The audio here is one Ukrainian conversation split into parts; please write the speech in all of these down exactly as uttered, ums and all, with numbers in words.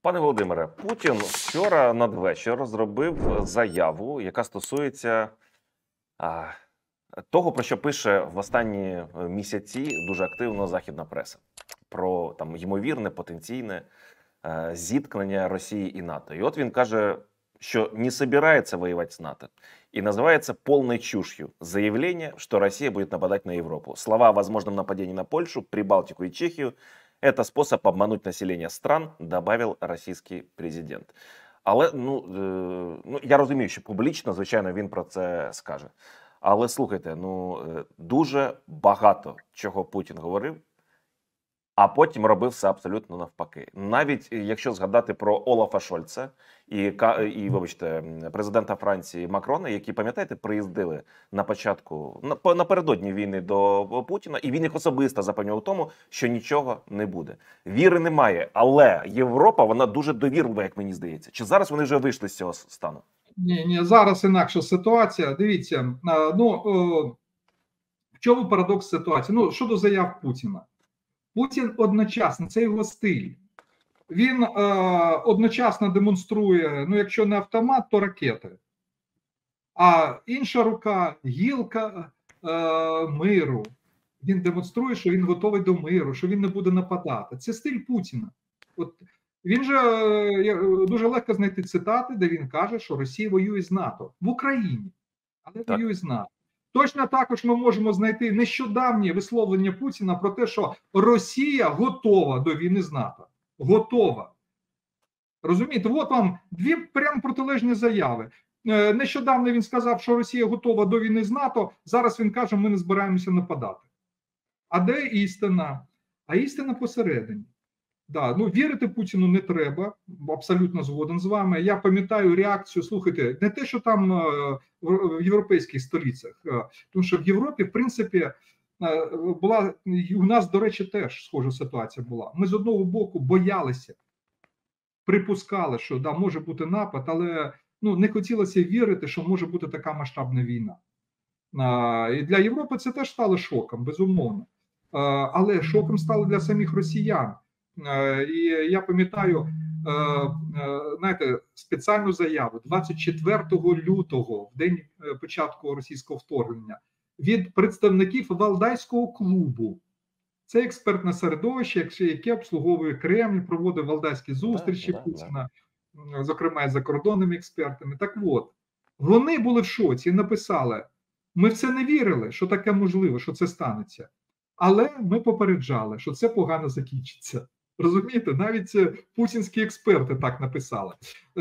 Пане Володимире, Путін вчора надвечір зробив заяву, яка стосується а, того, про що пише в останні е, місяці дуже активно західна преса. Про там ймовірне, потенційне е, зіткнення Росії і НАТО. І от він каже, що не собирается воевать с НАТО. И называется полной чушью заявление, что Россия будет нападать на Европу. Слова о возможном нападении на Польшу, Прибалтику и Чехию — это способ обмануть население стран, добавил російський президент. Але, ну, е, ну, я розумію, що публічно, звичайно, він про це скаже. Але слухайте, ну, е, дуже багато чого Путін говорив, а потім робив все абсолютно навпаки. Навіть е, якщо згадати про Олафа Шольца і, ка- і вибачте, м, президента Франції Макрона, які, пам'ятаєте, приїздили на початку, на- по- напередодні війни до Путіна, і він їх особисто запевняв у тому, що нічого не буде. Віри немає, але Європа, вона дуже довірлива, як мені здається. Чи зараз вони вже вийшли з цього стану? Ні, ні, зараз інакша ситуація. Дивіться, а, ну о, в чому парадокс ситуації? Ну, щодо заяв Путіна. Путін одночасно, це його стиль. Він е, одночасно демонструє, ну, якщо не автомат, то ракети. А інша рука гілка е, миру. Він демонструє, що він готовий до миру, що він не буде нападати. Це стиль Путіна. От він же е, дуже легко знайти цитати, де він каже, що Росія воює з НАТО в Україні, але Так. воює з НАТО. Точно також ми можемо знайти нещодавнє висловлення Путіна про те, що Росія готова до війни з НАТО. Готова. Розумієте, от вам дві прям протилежні заяви. Е, Нещодавно він сказав, що Росія готова до війни з НАТО. Зараз він каже, ми не збираємося нападати. А де істина? А істина посередині. Да, ну вірити Путіну не треба, абсолютно згоден з вами. Я пам'ятаю реакцію, слухайте, не те, що там е, в в європейських столицях, е, тому що в Європі, в принципі, е, була, і у нас, до речі, теж схожа ситуація була. Ми з одного боку боялися, припускали, що да, може бути напад, але ну, не хотілося вірити, що може бути така масштабна війна. А, і для Європи це теж стало шоком, безумовно. А, але шоком стало для самих росіян. А, і я пам'ятаю, а, а, знаєте, спеціальну заяву двадцять четвертого лютого, в день початку російського вторгнення, від представників Валдайського клубу. Це експертне середовище, яке обслуговує Кремль, проводить валдайські зустрічі Да, да, Путіна, зокрема і за кордонними експертами. Так от, вони були в шоці і написали: ми в це не вірили, що таке можливо, що це станеться. Але ми попереджали, що це погано закінчиться. Розумієте, навіть путінські експерти так написали.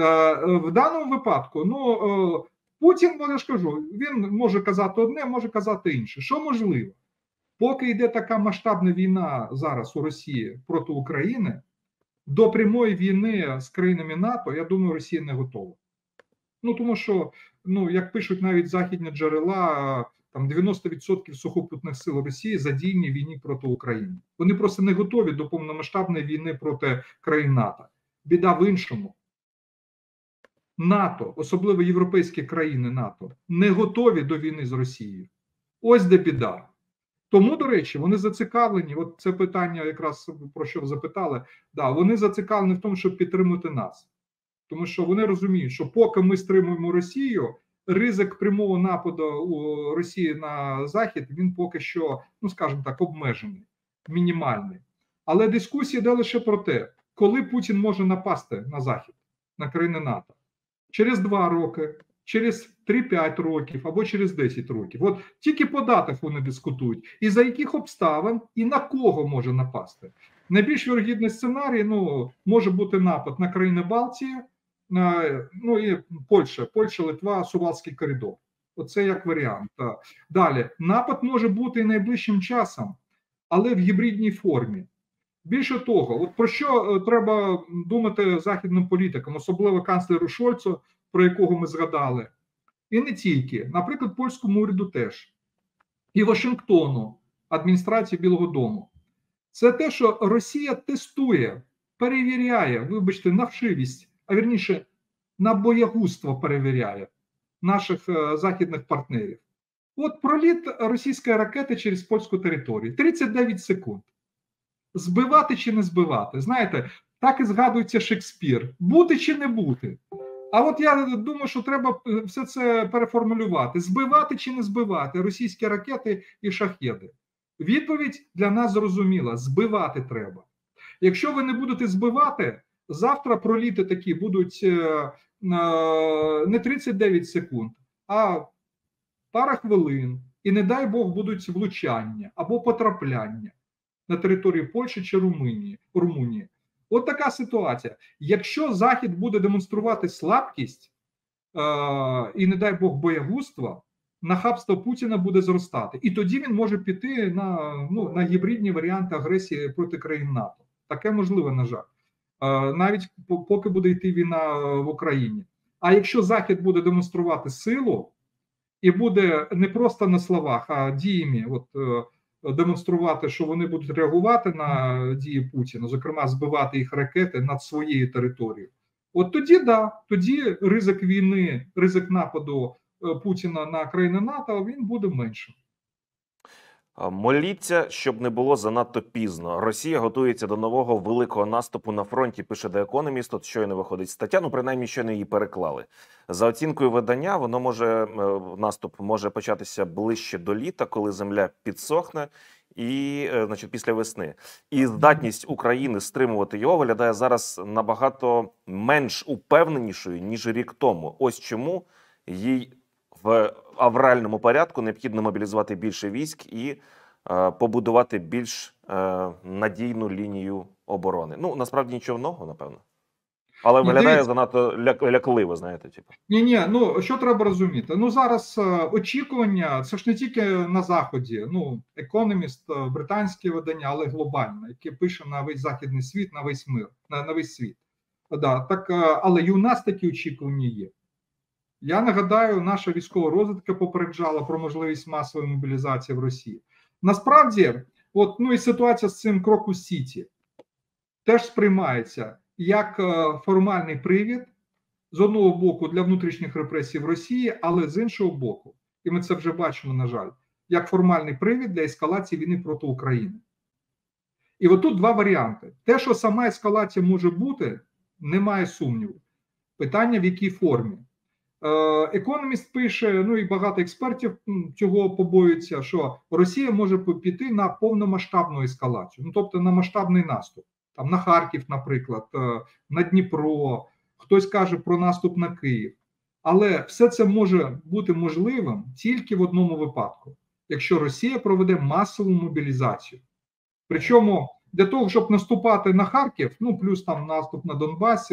В даному випадку, ну, Путін, я ж кажу, він може казати одне, може казати інше. Що можливо? Поки йде така масштабна війна зараз у Росії проти України, до прямої війни з країнами НАТО, я думаю, Росія не готова. Ну, тому що, ну, як пишуть навіть західні джерела, там дев'яносто відсотків сухопутних сил Росії задіяні в війні проти України. Вони просто не готові до повномасштабної війни проти країн НАТО. Біда в іншому. НАТО, особливо європейські країни НАТО, не готові до війни з Росією. Ось де біда. Тому, до речі, вони зацікавлені, от це питання якраз про що ви запитали, да, вони зацікавлені в тому, щоб підтримати нас. Тому що вони розуміють, що поки ми стримуємо Росію, ризик прямого нападу у Росії на Захід, він поки що, ну скажімо так, обмежений, мінімальний. Але дискусія йде лише про те, коли Путін може напасти на Захід, на країни НАТО. Через два роки, через три-п'ять років або через десять років. От тільки по датах вони дискутують. І за яких обставин, і на кого може напасти. Найбільш вірогідний сценарій, ну, може бути напад на країни Балтії, на, ну і Польща, Польща, Литва, Сувалський коридор. Оце як варіант. Далі, напад може бути і найближчим часом, але в гібридній формі. Більше того, от про що треба думати західним політикам, особливо канцлеру Шольцу, про якого ми згадали, і не тільки, наприклад, польському уряду теж, і Вашингтону, адміністрації Білого дому. Це те, що Росія тестує, перевіряє, вибачте, на вшивість, а вірніше, на боягузтво перевіряє наших е, західних партнерів. От проліт російської ракети через польську територію. тридцять дев'ять секунд. Збивати чи не збивати? Знаєте, так і згадується Шекспір. Бути чи не бути? А от я думаю, що треба все це переформулювати. Збивати чи не збивати російські ракети і шахеди? Відповідь для нас зрозуміла. Збивати треба. Якщо ви не будете збивати, завтра проліти такі будуть не тридцять дев'ять секунд, а пара хвилин. І не дай Бог будуть влучання або потрапляння на території Польщі чи Румунії. Румунії. От така ситуація. Якщо Захід буде демонструвати слабкість е- і, не дай Бог, боягузтво, нахабство Путіна буде зростати. І тоді він може піти на, ну, на гібридні варіанти агресії проти країн НАТО. Таке можливо, на жаль. Е- навіть поки буде йти війна в Україні. А якщо Захід буде демонструвати силу і буде не просто на словах, а діями, от, е- демонструвати, що вони будуть реагувати на дії Путіна, зокрема збивати їх ракети над своєю територією. От тоді, да, тоді ризик війни, ризик нападу Путіна на країни НАТО, він буде меншим. Моліться, щоб не було занадто пізно. Росія готується до нового великого наступу на фронті, пише The Economist. От щойно виходить стаття, ну принаймні щойно її переклали. За оцінкою видання, воно може, наступ може початися ближче до літа, коли земля підсохне, і, значить, після весни. І здатність України стримувати його виглядає зараз набагато менш упевненішою, ніж рік тому. Ось чому їй в авральному порядку необхідно мобілізувати більше військ і е, побудувати більш е, надійну лінію оборони. Ну, насправді нічого нового, напевно. Але виглядає занадто ляк, лякливо, знаєте. Типу. Ні-ні, ну, що треба розуміти? Ну, зараз е, очікування, це ж не тільки на Заході, ну, Economist, е, британське видання, але глобальне, яке пише на весь західний світ, на весь мир, на, на весь світ. Да, так, е, але і у нас такі очікування є. Я нагадаю, наша військова розвідка попереджала про можливість масової мобілізації в Росії. Насправді, от, ну і ситуація з цим Крокус Сіті теж сприймається як формальний привід, з одного боку, для внутрішніх репресій в Росії, але з іншого боку, і ми це вже бачимо, на жаль, як формальний привід для ескалації війни проти України. І отут два варіанти. Те, що сама ескалація може бути, немає сумніву. Питання, в якій формі. Економіст пише, ну і багато експертів цього побоюються, що Росія може піти на повномасштабну ескалацію, ну тобто на масштабний наступ. Там на Харків, наприклад, на Дніпро, хтось каже про наступ на Київ. Але все це може бути можливим тільки в одному випадку, якщо Росія проведе масову мобілізацію. Причому для того, щоб наступати на Харків, ну плюс там наступ на Донбасі,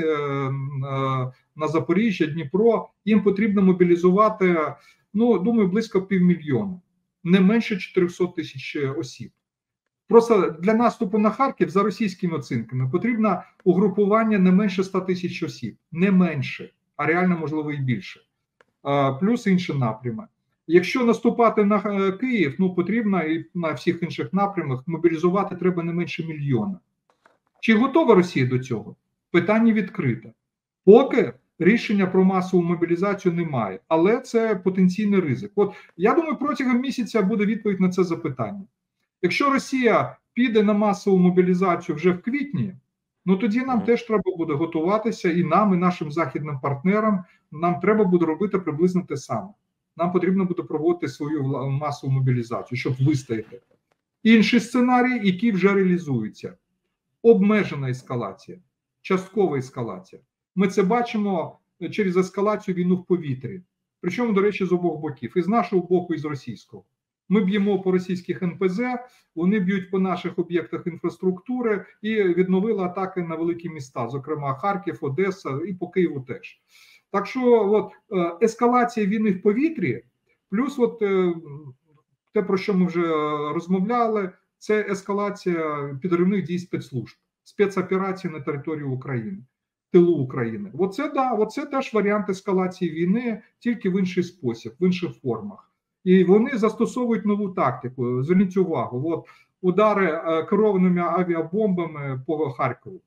на Запоріжжя, Дніпро, їм потрібно мобілізувати, ну, думаю, близько півмільйона, не менше чотирьохсот тисяч осіб. Просто для наступу на Харків, за російськими оцінками, потрібно угрупування не менше ста тисяч осіб. Не менше, а реально, можливо, і більше. Плюс інші напрями. Якщо наступати на Київ, ну, потрібно і на всіх інших напрямах мобілізувати треба не менше мільйона. Чи готова Росія до цього? Питання відкрите. Поки рішення про масову мобілізацію немає, але це потенційний ризик. От, я думаю, протягом місяця буде відповідь на це запитання. Якщо Росія піде на масову мобілізацію вже в квітні, ну тоді нам теж треба буде готуватися, і нам, і нашим західним партнерам, нам треба буде робити приблизно те саме. Нам потрібно буде проводити свою масову мобілізацію, щоб вистояти. Інший сценарій, який вже реалізується. Обмежена ескалація, часткова ескалація. Ми це бачимо через ескалацію війну в повітрі. Причому, до речі, з обох боків. І з нашого боку, і з російського. Ми б'ємо по російських ен пе зе, вони б'ють по наших об'єктах інфраструктури і відновили атаки на великі міста, зокрема Харків, Одеса і по Києву теж. Так що от, ескалація війни в повітрі, плюс от, те, про що ми вже розмовляли, це ескалація підривних дій спецслужб, спецоперацій на території України, тилу України. Оце, да, оце теж варіант ескалації війни, тільки в інший спосіб, в інших формах. І вони застосовують нову тактику. Зверніть увагу, от удари керованими авіабомбами по Харкову,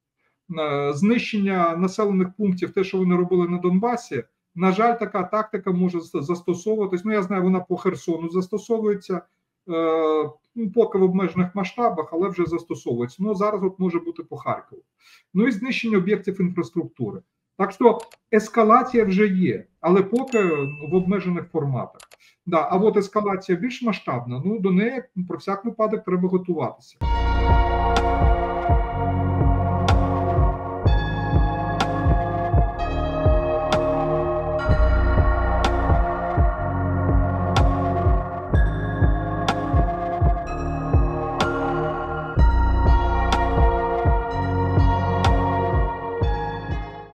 знищення населених пунктів, те, що вони робили на Донбасі, на жаль, така тактика може застосовуватись. Ну, я знаю, вона по Херсону застосовується, ну, поки в обмежених масштабах, але вже застосовується. Ну, зараз от може бути по Харкову. Ну і знищення об'єктів інфраструктури. Так що ескалація вже є, але поки в обмежених форматах. Да, а от ескалація більш масштабна, ну до неї про всяк випадок треба готуватися.